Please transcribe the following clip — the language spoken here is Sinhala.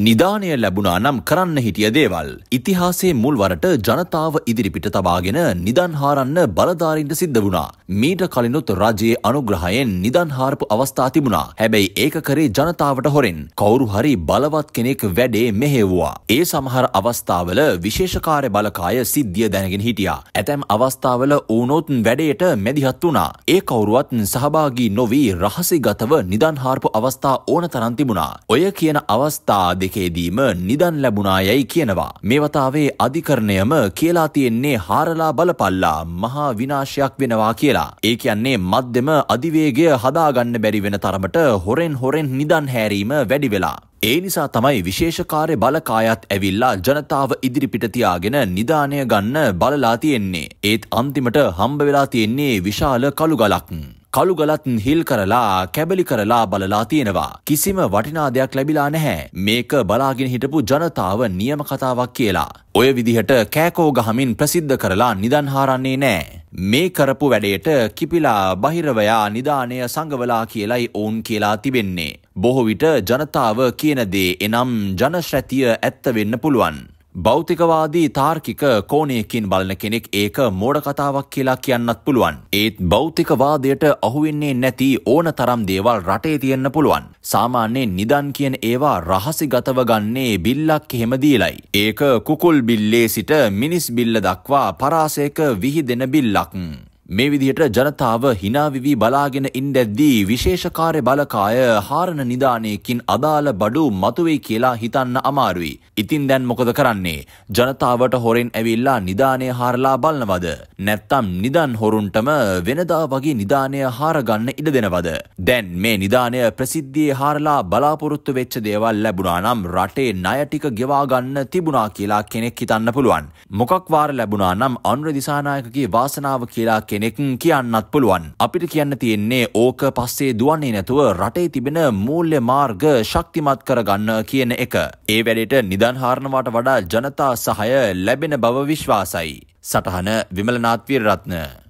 නිදානය ලැබුණා නම් කරන්න හිටිය දේවල්. ඉතිහාසයේ මුල්වරට ජනතාව ඉදිරිපිට තබාගෙන නිදන් හාරන්න බලධාරීන්ට සිද්ධ වුණා. මීට කලිනුත් රජයේ අනුග්‍රහයෙන් නිදන් හාරපු අවස්ථා තිබුණා. හැබැයි ඒක කරේ ජනතාවට හොරෙන්. කවුරු හරි බලවත් කෙනෙක් වැඩේ මෙහෙවුවා. ඒ සමහර අවස්ථාවල විශේෂ කාර්ය බලකාය සිද්ධිය දැනගෙන හිටියා. ඇතැම් අවස්ථාවල ඌනොත් වැඩේට මැදිහත් වුණා. ඒ කවුරුවත් සහභාගී නොවි රහසිගතව නිදන් හාරපු අවස්ථා ඕන තරම් තිබුණා. ඔය කියන අවස්ථා දෙකේදීම නිදන් ලැබුණා යයි කියනවා. මේ වතාවේ අධිකරණයම කියලා තියෙන්නේ හාරලා බලපල්ලා මහා විනාශයක් වෙනවා කියලා. ඒ කියන්නේ මධ්‍යම අධිවේගය හදාගන්න බැරි වෙන තරමට හොරෙන් නිදන් හැරීම වැඩි වෙලා. ඒ නිසා තමයි විශේෂ කාර්ය බලකායත් ඇවිල්ලා ජනතාව ඉදිරිපිට තියාගෙන නිදානය ගන්න බලලා තියෙන්නේ. ඒත් අන්තිමට හම්බ වෙලා තියෙන්නේ විශාල කළුගලක්. කළුගලත් හිල් කරලා කැබලි කරලා බලලා තියෙනවා. කිසිම වටිනා දෙයක් ලැබිලා නැහැ. මේක බලාගෙන හිටපු ජනතාව නියම කතාවක් කියලා. ඔය විදිහට කෑකෝ ගහමින් ප්‍රසිද්ධ කරලා නිදන් හාරන්නේ නැහැ. මේ කරපු වැඩේට කිපිලා බහිරවයා නිදානය සංගවලා කියලයි ඔවුන් කියලා තිබෙන්නේ. බොහෝ විට ජනතාව කියන දේ එනම් ජනශ්‍රැතිය ඇත්ත වෙන්න පුළුවන්. භෞතිකවාදී තාර්කික කෝණයකින් බලන කෙනෙක් ඒක මෝඩ කතාවක් කියලා කියන්නත් පුළුවන්. ඒත් භෞතිකවාදයට අහුවෙන්නේ නැති ඕන තරම් දේවල් රටේ තියෙන්න පුළුවන්. සාමාන්‍යයෙන් නිදන් කියන ඒවා රහසිගතව ගන්නේ බිල්ලක් එහෙම දීලයි. ඒක කුකුල් බිල්ලේ සිට මිනිස් බිල්ල දක්වා පරාසයක විහිදෙන බිල්ලක්. මේ විදිහට ජනතාව hina විවි බලාගෙන ඉඳද්දී විශේෂ කාර්ය බලකාය හාරන නිදානයකින් අදාළ බඩු මතුවෙයි කියලා හිතන්න අමාරුයි. ඉතින් දැන් මොකද කරන්නේ? ජනතාවට හොරෙන් ඇවිල්ලා නිදානය හාරලා බලනවද? නැත්තම් නිදන් හොරුන්ටම වෙනදා වගේ නිදානය හාරගන්න ඉඩ දෙනවද? දැන් මේ නිදානය ප්‍රසිද්ධියේ හාරලා බලාපොරොත්තු වෙච්ච දේවල් ලැබුණා නම් රටේ ණය ටික ගෙවා ගන්න තිබුණා කියලා කෙනෙක් හිතන්න පුළුවන්. මොකක් වාර ලැබුණා නම් අනුර දිසානායකගේ වාසනාව කියලා කෙනෙක් කියන්නත් පුළුවන්. අපිට කියන්න තියෙන්නේ ඕක පස්සේ දුවන්නේ නැතුව රටේ තිබෙන මූල්‍ය මාර්ග ශක්තිමත් කරගන්න කියන එක. ඒ වැඩේට නිදන් හාරනවාට වඩා ජනතා සහාය ලැබෙන බව විශ්වාසයි. සටහන විමලනාත් වීරරත්න.